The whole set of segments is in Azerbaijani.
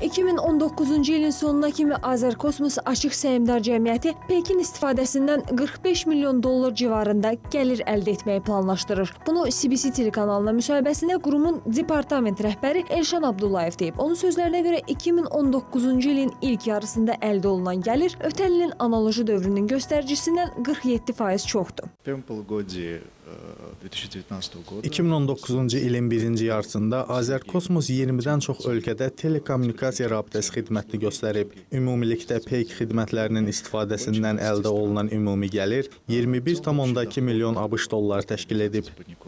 2019-cu ilin sonuna kimi Azərkosmos Açıq Səhmdar Cəmiyyəti Pekin istifadəsindən 45 milyon dollar civarında gəlir əldə etməyi planlaşdırır. Bunu CBC telekanalına müsahibəsində qurumun departament rəhbəri Elşan Abdullayev deyib. Onun sözlərinə görə 2019-cu ilin ilk yarısında əldə olunan gəlir ötən ilin analoji dövrünün göstəricisindən 47% çoxdur. 2019-cu ilin birinci yarısında Azərkosmos 20-dən çox ölkədə telekommunikasiya rabitəsi xidmətini göstərib. Ümumilikdə peyk xidmətlərinin istifadəsindən əldə olunan ümumi gəlir 21,2 milyon ABŞ dolları təşkil edib.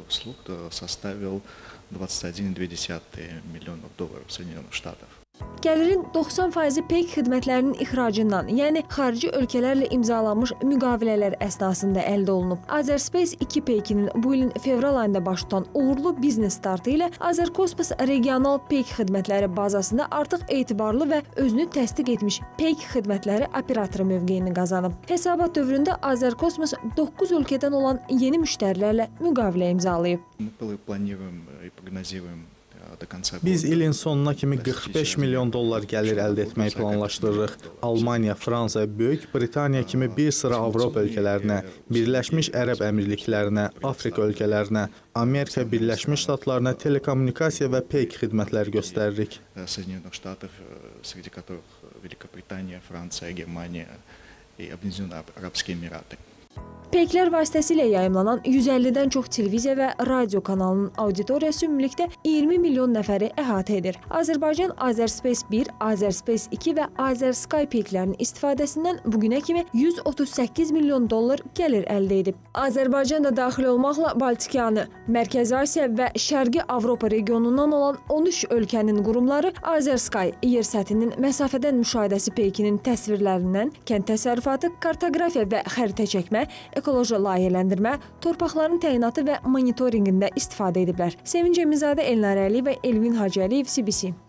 Gəlirin 90% peyk xidmətlərinin ixracından, yəni xarici ölkələrlə imzalanmış müqavilələr əsnasında əldə olunub. Azerspace 2 peykinin bu ilin fevral ayında baş tutan uğurlu biznes startı ilə Azərkosmos regional peyk xidmətləri bazasında artıq etibarlı və özünü təsdiq etmiş peyk xidmətləri operatoru mövqeyini qazanıb. Hesabat dövründə Azərkosmos 9 ölkədən olan yeni müştərilərlə müqavilə imzalayıb. Biz ilin sonuna kimi 45 milyon dollar gəlir əldə etməyi planlaşdırırıq. Almaniya, Fransa, Böyük Britaniya kimi bir sıra Avropa ölkələrinə, Birləşmiş Ərəb Əmirliklərinə, Afrika ölkələrinə, Amerika Birləşmiş Ştatlarına telekommunikasiya və peyk xidmətləri göstəririk. Peyklər vasitəsilə yayımlanan 150-dən çox televiziya və radio kanalının auditoriyası ümumilikdə 20 milyon nəfəri əhatə edir. Azərbaycan Azerspace 1, Azerspace 2 və Azersky peyklərinin istifadəsindən bugünə kimi 138 milyon dollar gəlir əldə edib. Azərbaycan da daxil olmaqla Baltikanı, Mərkəzi Asiya və Şərqi Avropa regionundan olan 13 ölkənin qurumları Azersky yer səthinin məsafədən müşahidəsi peykinin təsvirlərindən kənd təsərrüfatı, kartoqrafiya və xəritə çəkmə, ekoloji layihələndirmə, torpaqların təyinatı və monitorinqində istifadə ediblər. Sevinc Əmizadə, Elnarə Əliyev və Elvin Hacıəliyev, CBC.